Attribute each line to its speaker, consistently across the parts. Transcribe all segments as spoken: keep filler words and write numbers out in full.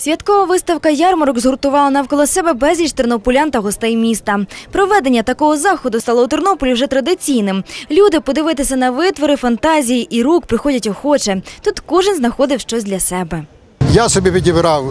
Speaker 1: Святкова виставка «Ярмарок» згуртувала навколо себе безліч тернополян та гостей міста. Проведення такого заходу стало у Тернополі вже традиційним. Люди подивитися на витвори, фантазії і рук приходять охоче. Тут кожен знаходив щось для себе.
Speaker 2: Я собі підібрав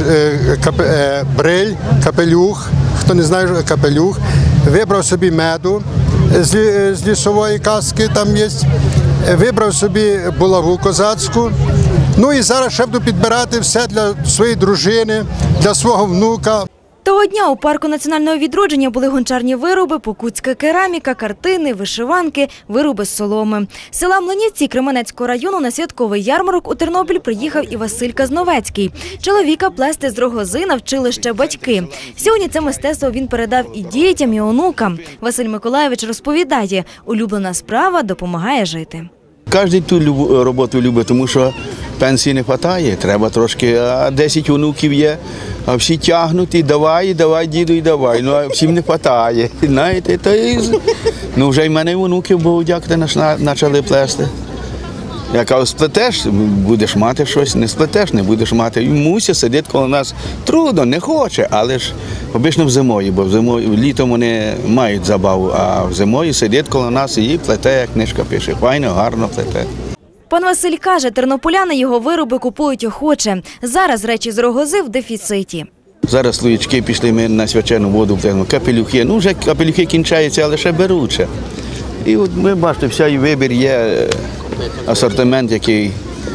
Speaker 2: бриль, капелюх, хто не знає, капелюх, вибрав собі меду з лісової казки, там є, вибрав собі булаву козацьку. Ну і зараз ще буду підбирати все для своєї дружини, для свого внука.
Speaker 1: Того дня у парку національного відродження були гончарні вироби, покутська кераміка, картини, вишиванки, вироби з соломи. З села Млинівці Кременецького району на святковий ярмарок у Тернопіль приїхав і Василь Казновецький. Чоловіка плести з рогози навчили ще батьки. Сьогодні це мистецтво він передав і дітям, і онукам. Василь Миколайович розповідає, улюблена справа допомагає жити.
Speaker 3: Кожен ту роботу любить, тому що пенсії не вистачає, треба трошки, а десять онуків є, а всі тягнуть і давай, і давай, діду, і давай, ну а всім не вистачає. Знаєте, то і, ну вже й мене онуків, Богу дякувати, почали плести. Я кажу, сплетеш, будеш мати щось, не сплетеш, не будеш мати. І мусить сидіти коло нас трудно, не хоче, але ж обично в зимою, бо в зимою, літом вони мають забаву, а в зимою сидить коло нас і плете, як книжка пише, файно, гарно плете.
Speaker 1: Пан Василь каже, тернополяни його вироби купують охоче. Зараз речі з рогози в дефіциті.
Speaker 3: Зараз слоєчки пішли, ми на свячену воду плетемо, капелюхи, ну вже капелюхи кінчаються, але ще беруть. І от ви бачите, вся вибір є, асортимент, який,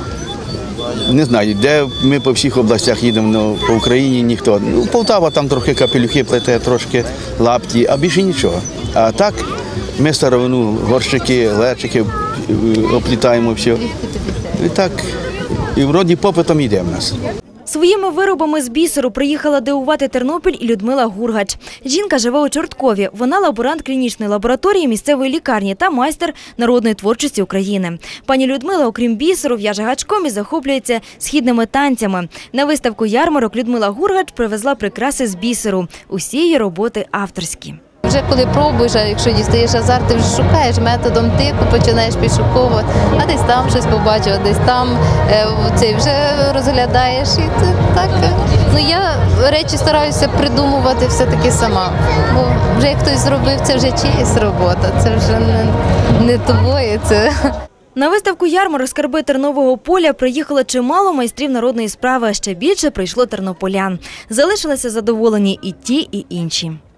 Speaker 3: не знаю, де ми по всіх областях їдемо, але по Україні ніхто. Ну, Полтава там трохи капелюхи плете, трошки лапті, а більше нічого. А так ми старовину, горщики, глечики оплітаємо все. І так, і вроді попитом йде в нас.
Speaker 1: Своїми виробами з бісеру приїхала дивувати Тернопіль і Людмила Гургач. Жінка живе у Чорткові. Вона лаборант клінічної лабораторії місцевої лікарні та майстер народної творчості України. Пані Людмила, окрім бісеру, в'яже гачком і захоплюється східними танцями. На виставку «Ярмарок» Людмила Гургач привезла прикраси з бісеру. Усі її роботи авторські.
Speaker 4: Вже коли пробуєш, а якщо дістаєш азарт, ти вже шукаєш методом тику, починаєш підшуковувати, а десь там щось побачив, а десь там це вже розглядаєш. І так. Ну, я речі стараюся придумувати все-таки сама, бо вже як хтось зробив, це вже чиїсь робота, це вже не, не твоє. Це.
Speaker 1: На виставку «Ярмарок» «Скарби Тернового поля» приїхало чимало майстрів народної справи, а ще більше прийшло тернополян. Залишилися задоволені і ті, і інші.